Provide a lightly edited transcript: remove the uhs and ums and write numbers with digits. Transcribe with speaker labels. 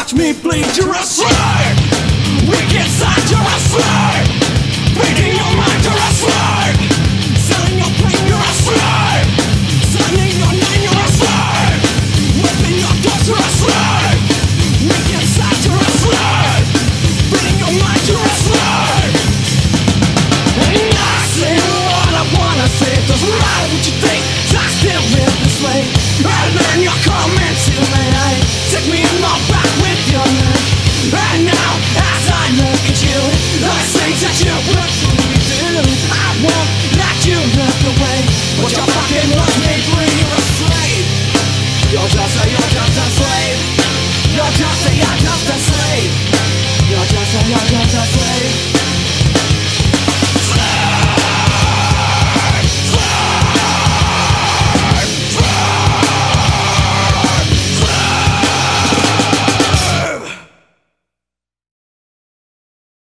Speaker 1: watch me bleed. You're a slave. Weak inside, you're a slave. Beating your mind, you're a slave. Selling your pain, you're a slave. Signing your name, you're a slave. Whipping your doors, you're a slave. Weak inside, you're a slave. Beating your mind, you're a slave. And I say what I wanna say. It doesn't matter what you think, I still live this way. And then you're coming to me. Take me in my back with your neck. And now, as I look at you, the things that you would truly do, I won't let you look away. But you're fucking with me, please. You're a slave. You're just a slave. You're just a slave. You're just a slave.